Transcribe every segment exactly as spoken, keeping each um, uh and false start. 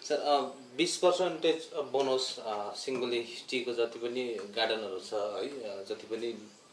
Sir बीस percentage bonus सिंगुली टीको जति पनि गार्डनहरु छ है जति पनि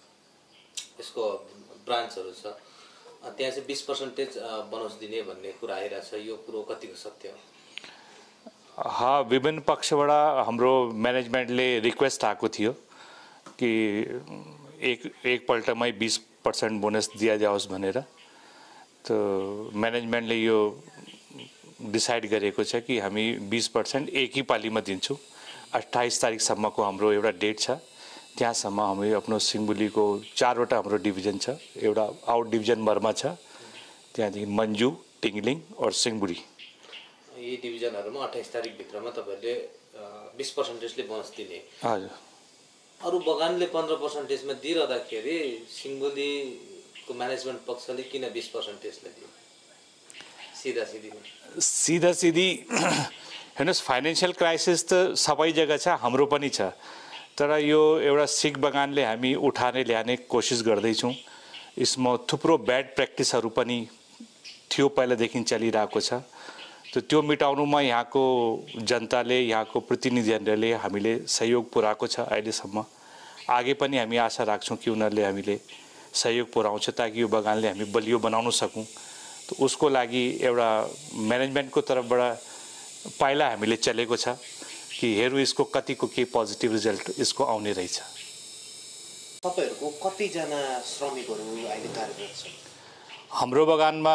यसको ब्रान्चहरु छ त्यहाँ चाहिँ बीस पर्सेंटेज बोनस दिने भन्ने कुरा आइरा छ यो कुरो कतिको सत्य हो? हाँ, विभिन्न पक्षबाट हाम्रो म्यानेजमेन्टले रिक्वेस्ट आएको थियो कि एक एकपल्टमै बीस पर्सेंट बोनस दिया जाओस् भनेर। तो म्यानेजमेन्टले यो डिसाइड गरेको छ कि हामी बीस पर्सेंट एक ही पालीमा दिन्छौँ। अट्ठाईस तारिकसम्मको हाम्रो एउटा डेट छ, त्यहाँसम्म हामी आफ्नो सिंहबुलीको चारवटा हाम्रो डिभिजन छ, एउटा आउट डिभिजन बर्मा छ, त्यहाँदेखि मन्जु, टिङ्लिङ और सिंहबुली। यी डिभिजनहरुमा अट्ठाईस तारिक भित्रमा तपाईहरुले बीस पर्सेंटेजले बोनस दिने। हजुर। अरु बगानले पन्ध्र पर्सेंटेजमा दिइरहँदाखेरि सिंहबुलीको म्यानेजमेन्ट पक्षले किन बीस पर्सेंटेजले दियो? सीधा सीधी सीधा सीधी हेर्नुस्, फाइनेन्शियल क्राइसिस त सबै जग्गा छ, हाम्रो पनि छ। तर यो एउटा सिक बगानले हामी उठाने ल्याने कोसिस गर्दैछौँ। यसमा थुप्रो ब्याड प्र्याक्टिसहरू पनि थियो, पहिलादेखि चलिरहेको छ। तो त्यो मिटाउनुमा यहाँको जनताले, यहाँको प्रतिनिधिहरूले हामीले सहयोग पुर्याएको छ अहिलेसम्म। आगे पनि हामी आशा राख्छौँ कि उनीहरूले हामीले सहयोग पुर्याउँछ ताकि यो बगानले हामी बलियो बनाउन सकौँ। तो उसको लागि एउटा म्यानेजमेन्टको तर्फबाट पाइला हामीले चलेको छ कि हेरौँ यसको कतिको के पोजिटिभ रिजल्ट यसको आउने रहेछ। तपाईहरुको कतिजना श्रमिकहरू अहिले कार्यरत छन्? हाम्रो बगानमा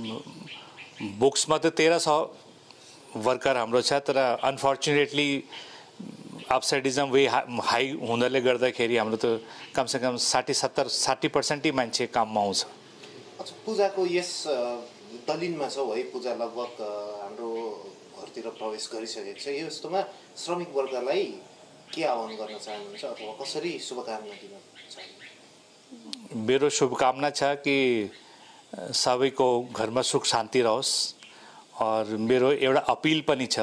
बुक्समा त तेह्र सौ वर्कर हाम्रो छ, तर अनफर्चुनेटली अपसाइडिजम वे हाई हुनाले गर्दाखेरि हाम्रो त कमसेकम साठी सत्तर साठी पर्सेन्टै मान्छे काममा आउँछ। अच्छा, पूजाको यस दलिनमा छौ है, पूजा लगभग हाम्रो घरतिर प्रवेश गरिसकेको छ। यो यस्तोमा श्रमिक वर्गलाई के आह्वान गर्न चाहनुहुन्छ अथवा कसरी शुभकामना दिन चाहनुहुन्छ? मेरो शुभकामना छ कि सबैको घरमा सुख शान्ति रहोस्। और मेरो एउटा अपील पनि छ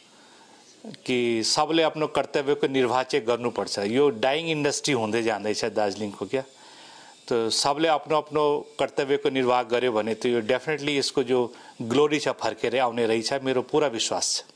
कि सबले आफ्नो कर्तव्यको निर्वाह चाहिँ गर्नुपर्छ। यो डाइङ इन्डस्ट्री हुँदै जाँदैछ दार्जिलिङको क्या। तो सबले आफ्नो आफ्नो कर्तव्यको निर्वाह गर्यो भने तो यो डेफिनेटली यसको जो ग्लोरी छ फर्केर आउने रहेछ, मेरो पूरा विश्वास छ।